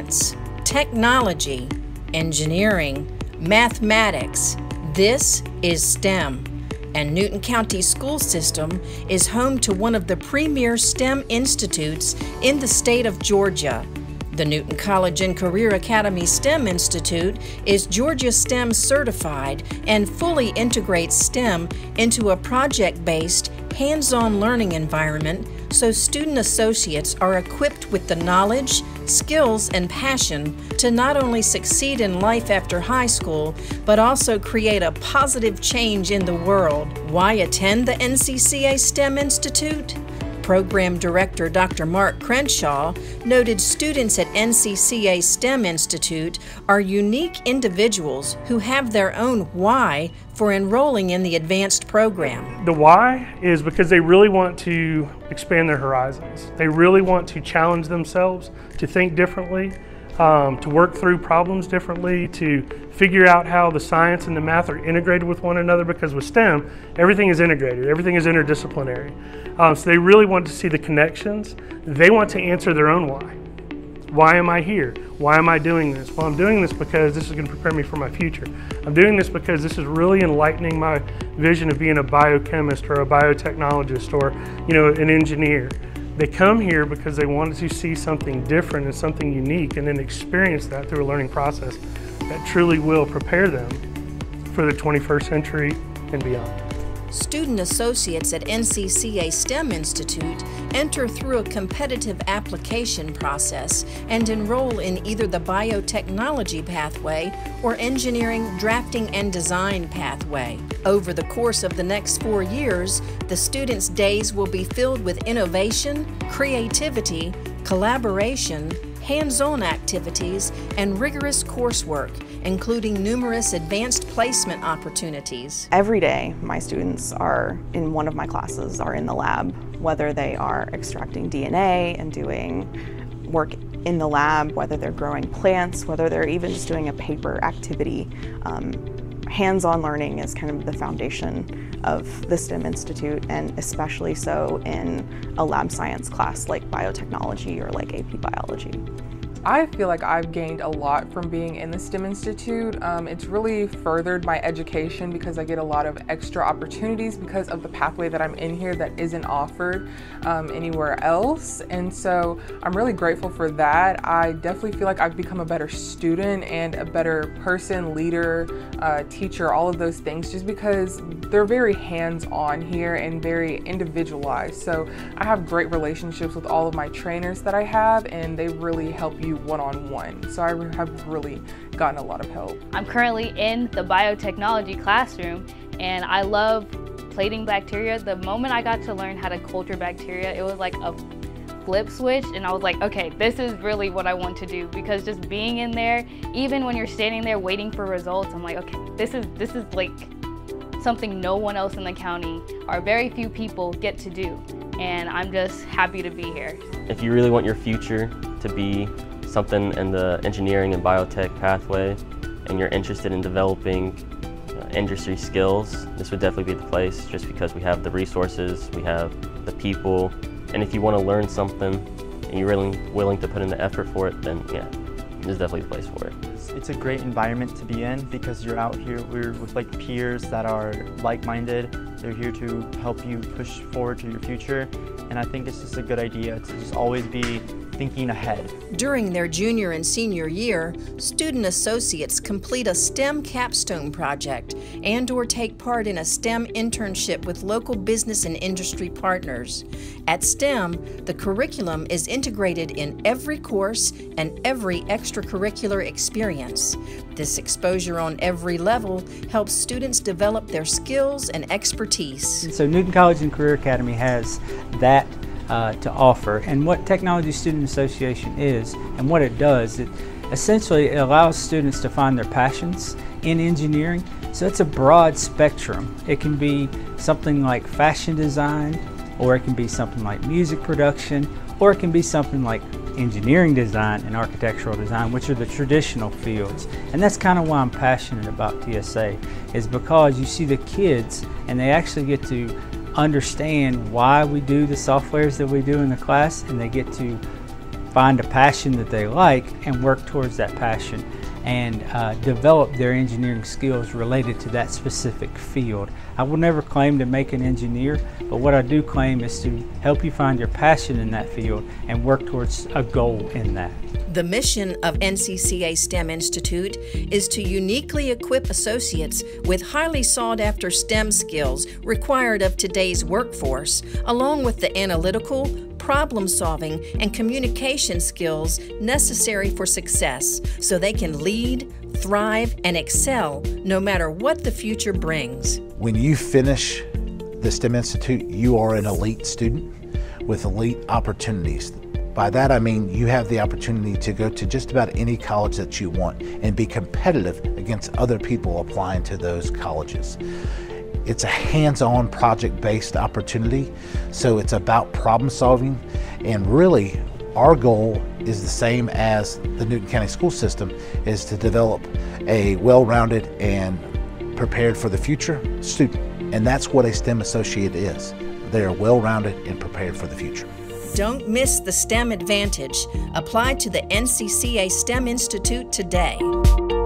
science, technology, engineering, mathematics. This is STEM, and Newton County School System is home to one of the premier STEM institutes in the state of Georgia. The Newton College and Career Academy STEM Institute is Georgia STEM certified and fully integrates STEM into a project-based, hands-on learning environment so student associates are equipped with the knowledge, skills, and passion to not only succeed in life after high school, but also create a positive change in the world. Why attend the NCCA STEM Institute? Program Director Dr. Mark Crenshaw noted students at NCCA STEM Institute are unique individuals who have their own why for enrolling in the advanced program. The why is because they really want to expand their horizons. They really want to challenge themselves to think differently, to work through problems differently, to figure out how the science and the math are integrated with one another, because with STEM, everything is integrated, everything is interdisciplinary. So they really want to see the connections. They want to answer their own why. Why am I here? Why am I doing this? Well, I'm doing this because this is going to prepare me for my future. I'm doing this because this is really enlightening my vision of being a biochemist or a biotechnologist or, an engineer. They come here because they wanted to see something different and something unique, and then experience that through a learning process that truly will prepare them for the 21st century and beyond. Student associates at NCCA STEM Institute enter through a competitive application process and enroll in either the biotechnology pathway or engineering, drafting, and design pathway. Over the course of the next 4 years, the students' days will be filled with innovation, creativity, collaboration, hands-on activities, and rigorous coursework, including numerous advanced placement opportunities. Every day, my students are in one of my classes, are in the lab, whether they are extracting DNA and doing work in the lab, whether they're growing plants, whether they're even just doing a paper activity. Hands-on learning is kind of the foundation of the STEM Institute, and especially so in a lab science class like biotechnology or like AP biology. I feel like I've gained a lot from being in the STEM Institute. It's really furthered my education because I get a lot of extra opportunities because of the pathway that I'm in here that isn't offered anywhere else. And so I'm really grateful for that. I definitely feel like I've become a better student and a better person, leader, teacher, all of those things, just because they're very hands-on here and very individualized. So I have great relationships with all of my trainers that I have, and they really help you one-on-one. So I have really gotten a lot of help. I'm currently in the biotechnology classroom, and I love plating bacteria. The moment I got to learn how to culture bacteria, it was like a flip switch, and I was like, okay, this is really what I want to do, because just being in there, even when you're standing there waiting for results, I'm like, okay, this is like something no one else in the county, or very few people, get to do, and I'm just happy to be here. If you really want your future to be something in the engineering and biotech pathway, and you're interested in developing industry skills, this would definitely be the place, just because we have the resources, we have the people, and if you want to learn something and you're really willing to put in the effort for it, then yeah, this is definitely the place for it. It's a great environment to be in because you're out here, we're with like peers that are like-minded. They're here to help you push forward to your future, and I think it's just a good idea to just always be thinking ahead. During their junior and senior year, student associates complete a STEM capstone project and/or take part in a STEM internship with local business and industry partners. At STEM, the curriculum is integrated in every course and every extracurricular experience. This exposure on every level helps students develop their skills and expertise. And so Newton College and Career Academy has that to offer. And what Technology Student Association is and what it does, it allows students to find their passions in engineering. So it's a broad spectrum. It can be something like fashion design, or it can be something like music production, or it can be something like engineering design and architectural design, which are the traditional fields. And that's kind of why I'm passionate about TSA, is because you see the kids and they actually get to understand why we do the softwares that we do in the class, and they get to find a passion that they like and work towards that passion and develop their engineering skills related to that specific field. I will never claim to make an engineer, but what I do claim is to help you find your passion in that field and work towards a goal in that. The mission of NCCA STEM Institute is to uniquely equip associates with highly sought-after STEM skills required of today's workforce, along with the analytical, problem-solving, and communication skills necessary for success, so they can lead, thrive, and excel no matter what the future brings. When you finish the STEM Institute, you are an elite student with elite opportunities. By that I mean you have the opportunity to go to just about any college that you want and be competitive against other people applying to those colleges. It's a hands-on project-based opportunity, so it's about problem solving, and really our goal is the same as the Newton County school system, is to develop a well-rounded and prepared for the future student, and that's what a STEM associate is. They are well-rounded and prepared for the future. Don't miss the STEM advantage. Apply to the NCCA STEM Institute today.